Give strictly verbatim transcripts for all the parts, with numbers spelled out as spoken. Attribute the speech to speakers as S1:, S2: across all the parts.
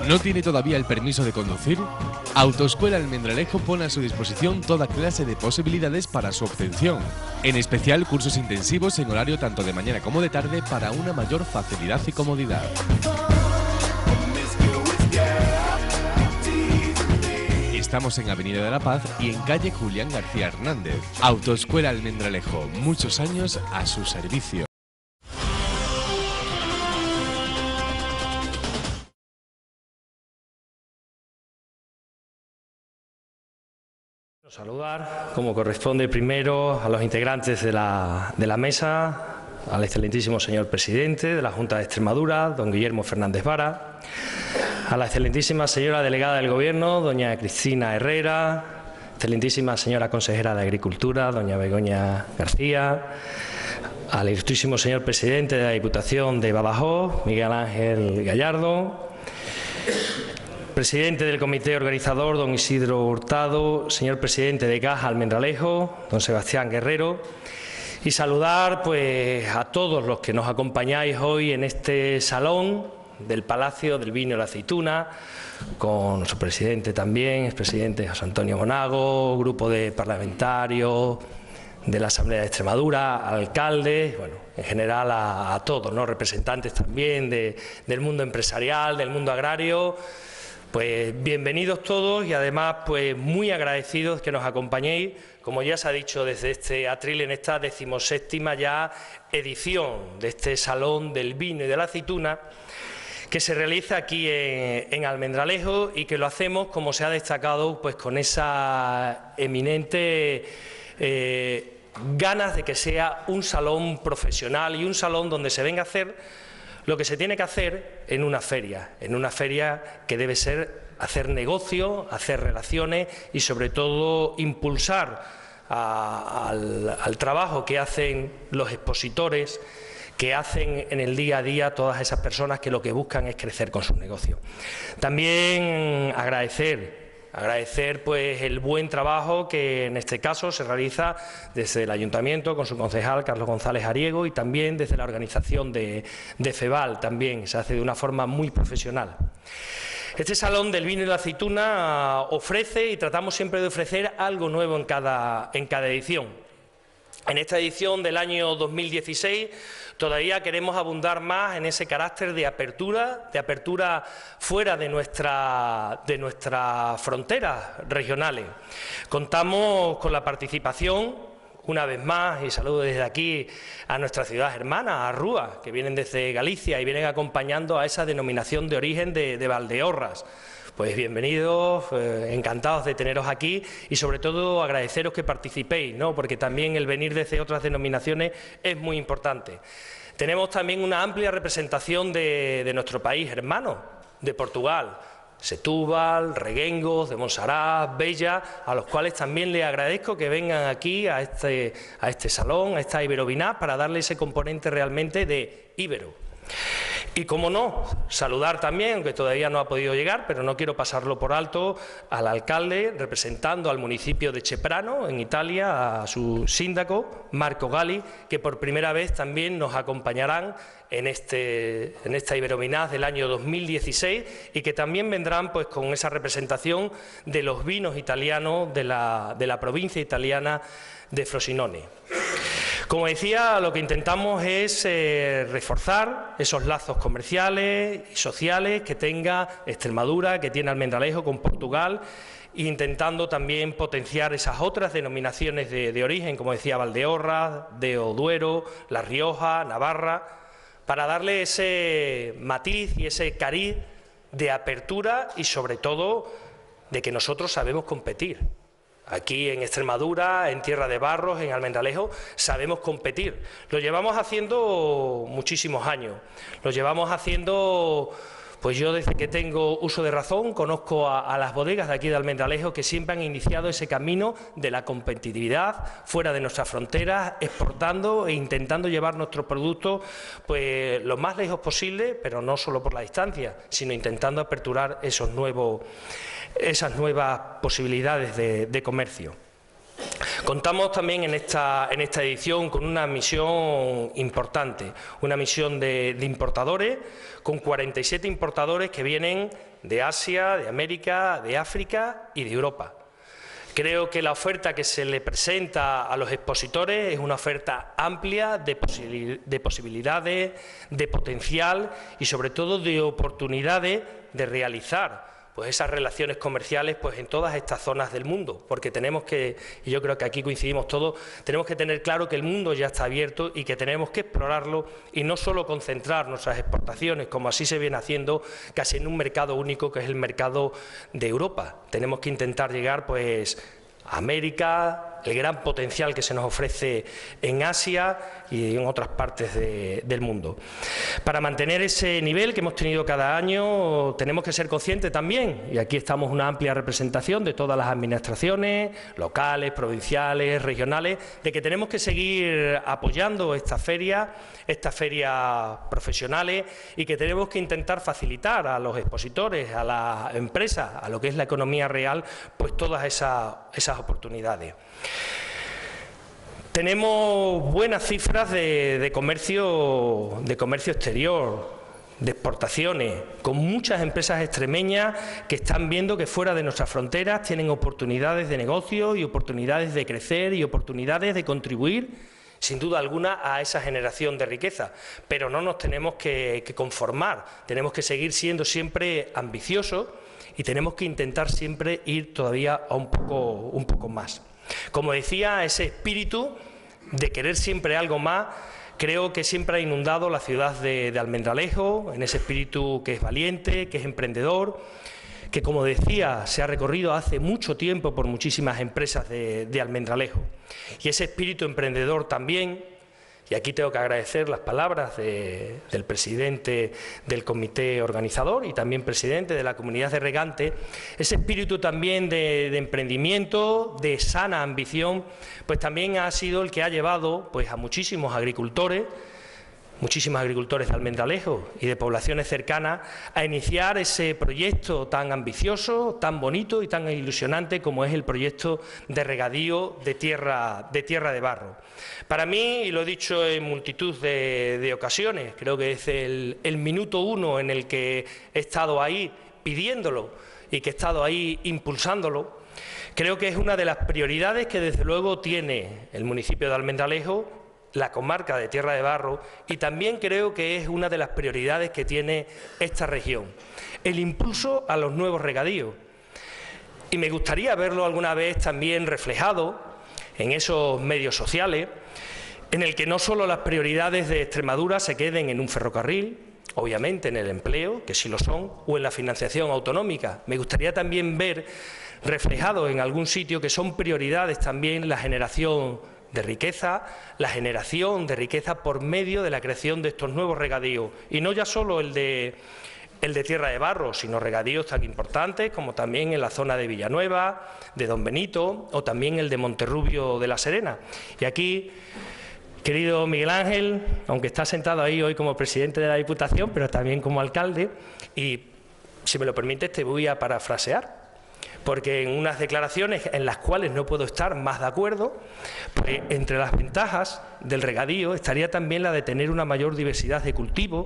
S1: ¿No tiene todavía el permiso de conducir? Autoescuela Almendralejo pone a su disposición toda clase de posibilidades para su obtención, en especial cursos intensivos en horario tanto de mañana como de tarde para una mayor facilidad y comodidad. Estamos en Avenida de la Paz y en calle Julián García Hernández. Autoescuela Almendralejo, muchos años a su servicio.
S2: Saludar, como corresponde, primero a los integrantes de la, de la mesa, al excelentísimo señor presidente de la Junta de Extremadura, don Guillermo Fernández Vara, a la excelentísima señora delegada del Gobierno, doña Cristina Herrera, excelentísima señora consejera de Agricultura, doña Begoña García, al ilustrísimo señor presidente de la Diputación de Badajoz, Miguel Ángel Gallardo, presidente del comité organizador, don Isidro Hurtado, señor presidente de Caja Almendralejo, don Sebastián Guerrero, y saludar pues a todos los que nos acompañáis hoy en este salón del Palacio del Vino y la Aceituna, con su presidente también, expresidente José Antonio Monago, grupo de parlamentarios de la Asamblea de Extremadura, alcaldes, bueno, en general a, a todos, ¿no? Representantes también de, del mundo empresarial, del mundo agrario. Pues bienvenidos todos y además pues muy agradecidos que nos acompañéis, como ya se ha dicho desde este atril, en esta decimoséptima ya edición de este Salón del Vino y de la Aceituna, que se realiza aquí en, en Almendralejo y que lo hacemos, como se ha destacado, pues con esa eminente eh, ganas de que sea un salón profesional y un salón donde se venga a hacer lo que se tiene que hacer en una feria, en una feria que debe ser hacer negocio, hacer relaciones y sobre todo impulsar a, al, al trabajo que hacen los expositores, que hacen en el día a día todas esas personas que lo que buscan es crecer con sus negocios. También agradecer Agradecer pues el buen trabajo que en este caso se realiza desde el Ayuntamiento con su concejal Carlos González Ariego y también desde la organización de, de FEVAL, también se hace de una forma muy profesional. Este Salón del Vino y la Aceituna ofrece y tratamos siempre de ofrecer algo nuevo en cada, en cada edición. En esta edición del año dos mil dieciséis todavía queremos abundar más en ese carácter de apertura, de apertura fuera de, nuestra, de nuestras fronteras regionales. Contamos con la participación, una vez más, y saludo desde aquí a nuestra ciudad hermana, a Rúa, que vienen desde Galicia y vienen acompañando a esa denominación de origen de, de Valdeorras. Pues bienvenidos, eh, encantados de teneros aquí y sobre todo agradeceros que participéis, ¿no? Porque también el venir desde otras denominaciones es muy importante. Tenemos también una amplia representación de, de nuestro país hermano, de Portugal, Setúbal, Reguengos, de Monsaraz, Bella, a los cuales también les agradezco que vengan aquí a este, a este salón, a esta Iberovinaz, para darle ese componente realmente de íbero. Y como no, saludar también, aunque todavía no ha podido llegar, pero no quiero pasarlo por alto, al alcalde representando al municipio de Ceprano, en Italia, a su síndaco, Marco Gali, que por primera vez también nos acompañarán en, este, en esta Iberovinaz del año dos mil dieciséis y que también vendrán pues con esa representación de los vinos italianos de la, de la provincia italiana de Frosinone. Como decía, lo que intentamos es eh, reforzar esos lazos comerciales y sociales que tenga Extremadura, que tiene Almendralejo con Portugal, e intentando también potenciar esas otras denominaciones de, de origen, como decía, Valdeorras, de Duero, La Rioja, Navarra, para darle ese matiz y ese cariz de apertura y sobre todo de que nosotros sabemos competir. Aquí en Extremadura, en Tierra de Barros, en Almendralejo, sabemos competir. Lo llevamos haciendo muchísimos años. Lo llevamos haciendo, pues yo desde que tengo uso de razón, conozco a, a las bodegas de aquí de Almendralejo que siempre han iniciado ese camino de la competitividad fuera de nuestras fronteras, exportando e intentando llevar nuestros productos pues lo más lejos posible, pero no solo por la distancia, sino intentando aperturar esos nuevos esas nuevas posibilidades de, de comercio. Contamos también en esta, en esta edición con una misión importante, una misión de, de importadores, con cuarenta y siete importadores que vienen de Asia, de América, de África y de Europa. Creo que la oferta que se le presenta a los expositores es una oferta amplia de, posibil- de posibilidades, de potencial y sobre todo de oportunidades de realizar pues esas relaciones comerciales pues en todas estas zonas del mundo, porque tenemos que, y yo creo que aquí coincidimos todos, tenemos que tener claro que el mundo ya está abierto y que tenemos que explorarlo y no solo concentrar nuestras exportaciones, como así se viene haciendo, casi en un mercado único que es el mercado de Europa. Tenemos que intentar llegar pues a América, el gran potencial que se nos ofrece en Asia y en otras partes de, del mundo. Para mantener ese nivel que hemos tenido cada año tenemos que ser conscientes también, y aquí estamos una amplia representación de todas las administraciones, locales, provinciales, regionales, de que tenemos que seguir apoyando estas ferias, estas ferias profesionales y que tenemos que intentar facilitar a los expositores, a las empresas, a lo que es la economía real, pues todas esas, esas oportunidades. Tenemos buenas cifras de, de, comercio, de comercio exterior, de exportaciones, con muchas empresas extremeñas que están viendo que fuera de nuestras fronteras tienen oportunidades de negocio y oportunidades de crecer y oportunidades de contribuir, sin duda alguna, a esa generación de riqueza. Pero no nos tenemos que, que conformar, tenemos que seguir siendo siempre ambiciosos y tenemos que intentar siempre ir todavía a un poco, un poco más. Como decía, ese espíritu de querer siempre algo más, creo que siempre ha inundado la ciudad de, de Almendralejo, en ese espíritu que es valiente, que es emprendedor, que, como decía, se ha recorrido hace mucho tiempo por muchísimas empresas de, de Almendralejo. Y ese espíritu emprendedor también, y aquí tengo que agradecer las palabras de, del presidente del comité organizador y también presidente de la comunidad de regantes, ese espíritu también de, de emprendimiento, de sana ambición, pues también ha sido el que ha llevado pues, a muchísimos agricultores, muchísimos agricultores de Almendralejo y de poblaciones cercanas a iniciar ese proyecto tan ambicioso, tan bonito y tan ilusionante como es el proyecto de regadío de tierra de, tierra de barro. Para mí, y lo he dicho en multitud de, de ocasiones, creo que es el, el minuto uno en el que he estado ahí pidiéndolo y que he estado ahí impulsándolo, creo que es una de las prioridades que desde luego tiene el municipio de Almendralejo, la comarca de Tierra de Barro, y también creo que es una de las prioridades que tiene esta región, el impulso a los nuevos regadíos. Y me gustaría verlo alguna vez también reflejado en esos medios sociales, en el que no solo las prioridades de Extremadura se queden en un ferrocarril, obviamente en el empleo, que sí lo son, o en la financiación autonómica. Me gustaría también ver reflejado en algún sitio que son prioridades también la generación de riqueza, la generación de riqueza por medio de la creación de estos nuevos regadíos, y no ya solo el de, el de Tierra de Barro, sino regadíos tan importantes como también en la zona de Villanueva, de Don Benito, o también el de Monterrubio de la Serena. Y aquí, querido Miguel Ángel, aunque está sentado ahí hoy como presidente de la Diputación, pero también como alcalde, y si me lo permites te voy a parafrasear, porque en unas declaraciones en las cuales no puedo estar más de acuerdo, pues entre las ventajas del regadío estaría también la de tener una mayor diversidad de cultivos,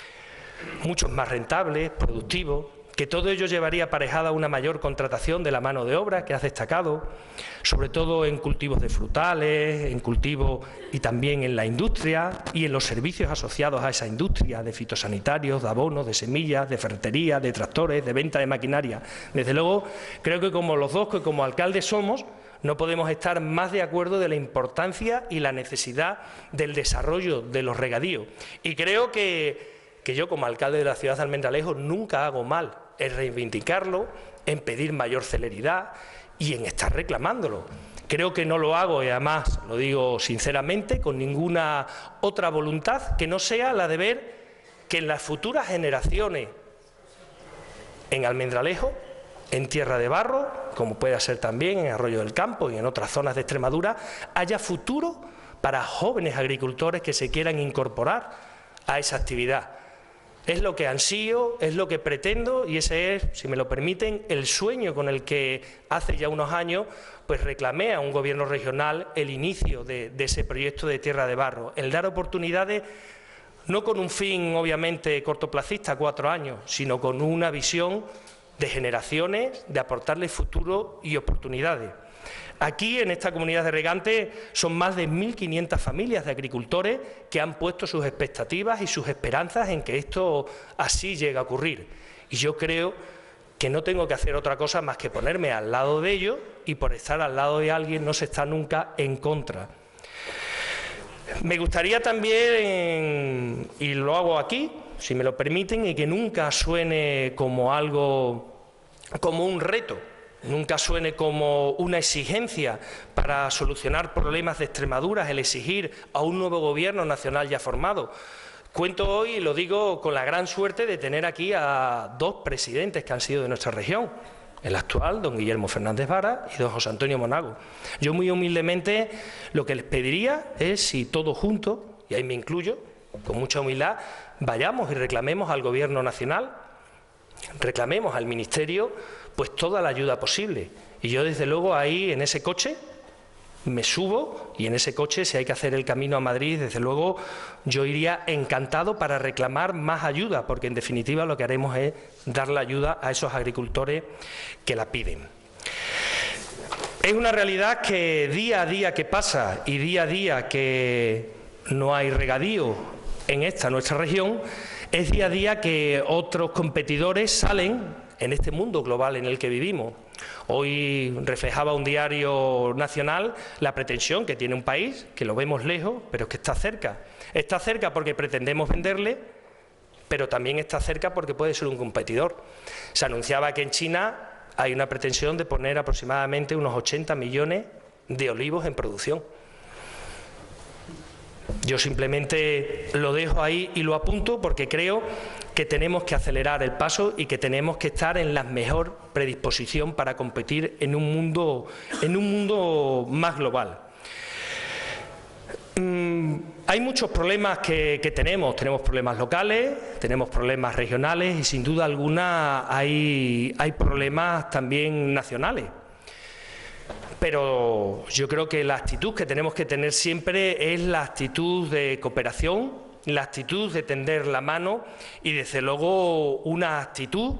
S2: muchos más rentables, productivos, que todo ello llevaría aparejada una mayor contratación de la mano de obra que has destacado, sobre todo en cultivos de frutales, en cultivos y también en la industria y en los servicios asociados a esa industria, de fitosanitarios, de abonos, de semillas, de ferretería, de tractores, de venta de maquinaria. Desde luego, creo que como los dos que como alcaldes somos, no podemos estar más de acuerdo de la importancia y la necesidad del desarrollo de los regadíos. Y creo que que yo como alcalde de la ciudad de Almendralejo nunca hago mal en reivindicarlo, en pedir mayor celeridad y en estar reclamándolo. Creo que no lo hago, y además lo digo sinceramente, con ninguna otra voluntad que no sea la de ver que en las futuras generaciones en Almendralejo, en Tierra de Barro, como puede ser también en Arroyo del Campo y en otras zonas de Extremadura, haya futuro para jóvenes agricultores que se quieran incorporar a esa actividad. Es lo que ansío, es lo que pretendo y ese es, si me lo permiten, el sueño con el que hace ya unos años pues reclamé a un gobierno regional el inicio de, de ese proyecto de Tierra de Barro, el dar oportunidades no con un fin obviamente cortoplacista, cuatro años, sino con una visión de generaciones, de aportarles futuro y oportunidades. Aquí, en esta comunidad de regantes, son más de mil quinientas familias de agricultores que han puesto sus expectativas y sus esperanzas en que esto así llegue a ocurrir. Y yo creo que no tengo que hacer otra cosa más que ponerme al lado de ellos, y por estar al lado de alguien no se está nunca en contra. Me gustaría también, y lo hago aquí, si me lo permiten, y que nunca suene como algo, como un reto, nunca suene como una exigencia para solucionar problemas de Extremadura, el exigir a un nuevo gobierno nacional ya formado. Cuento hoy, y lo digo con la gran suerte de tener aquí a dos presidentes que han sido de nuestra región, el actual, don Guillermo Fernández Vara y don José Antonio Monago. Yo muy humildemente lo que les pediría es, si todos juntos, y ahí me incluyo, con mucha humildad, vayamos y reclamemos al Gobierno nacional, reclamemos al Ministerio, pues toda la ayuda posible. Y yo desde luego ahí en ese coche me subo, y en ese coche, si hay que hacer el camino a Madrid, desde luego yo iría encantado para reclamar más ayuda, porque en definitiva lo que haremos es dar la ayuda a esos agricultores que la piden. Es una realidad que día a día que pasa y día a día que no hay regadío en esta nuestra región, es día a día que otros competidores salen en este mundo global en el que vivimos. Hoy reflejaba un diario nacional la pretensión que tiene un país, que lo vemos lejos, pero que está cerca. Está cerca porque pretendemos venderle, pero también está cerca porque puede ser un competidor. Se anunciaba que en China hay una pretensión de poner aproximadamente unos ochenta millones de olivos en producción. Yo simplemente lo dejo ahí y lo apunto porque creo que tenemos que acelerar el paso y que tenemos que estar en la mejor predisposición para competir en un mundo, en un mundo más global. Mm, hay muchos problemas que, que tenemos, tenemos problemas locales, tenemos problemas regionales y sin duda alguna hay, hay problemas también nacionales. Pero yo creo que la actitud que tenemos que tener siempre es la actitud de cooperación, la actitud de tender la mano y desde luego una actitud,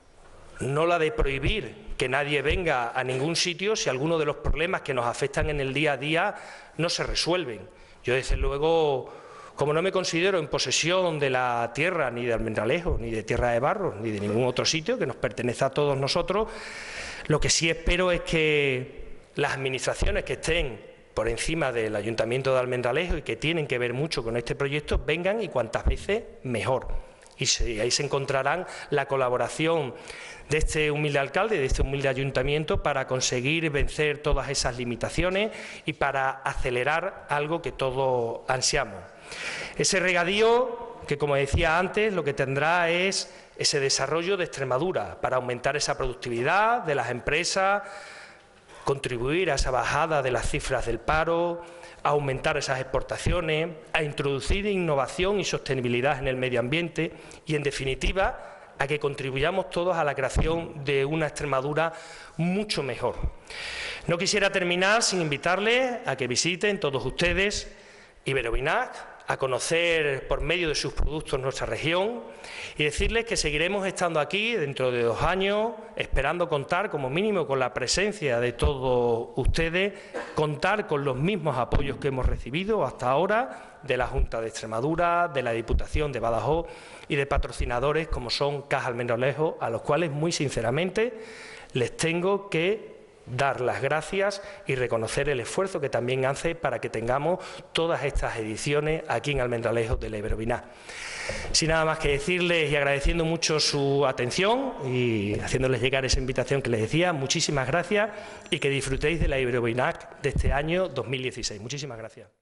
S2: no la de prohibir que nadie venga a ningún sitio si alguno de los problemas que nos afectan en el día a día no se resuelven. Yo desde luego, como no me considero en posesión de la tierra ni de Almendralejo, ni de Tierra de Barro, ni de ningún otro sitio que nos pertenece a todos nosotros, lo que sí espero es que las administraciones que estén por encima del Ayuntamiento de Almendralejo y que tienen que ver mucho con este proyecto vengan y cuantas veces mejor. Y se, ahí se encontrarán la colaboración de este humilde alcalde, de este humilde ayuntamiento para conseguir vencer todas esas limitaciones y para acelerar algo que todos ansiamos. Ese regadío que, como decía antes, lo que tendrá es ese desarrollo de Extremadura para aumentar esa productividad de las empresas, contribuir a esa bajada de las cifras del paro, a aumentar esas exportaciones, a introducir innovación y sostenibilidad en el medio ambiente y, en definitiva, a que contribuyamos todos a la creación de una Extremadura mucho mejor. No quisiera terminar sin invitarles a que visiten todos ustedes Iberovinac, a conocer por medio de sus productos nuestra región y decirles que seguiremos estando aquí dentro de dos años, esperando contar como mínimo con la presencia de todos ustedes, contar con los mismos apoyos que hemos recibido hasta ahora de la Junta de Extremadura, de la Diputación de Badajoz y de patrocinadores como son Caja Almendralejo, a los cuales muy sinceramente les tengo que dar las gracias y reconocer el esfuerzo que también hace para que tengamos todas estas ediciones aquí en Almendralejo de la Iberovinac. Sin nada más que decirles y agradeciendo mucho su atención y haciéndoles llegar esa invitación que les decía, muchísimas gracias y que disfrutéis de la Iberovinac de este año dos mil dieciséis. Muchísimas gracias.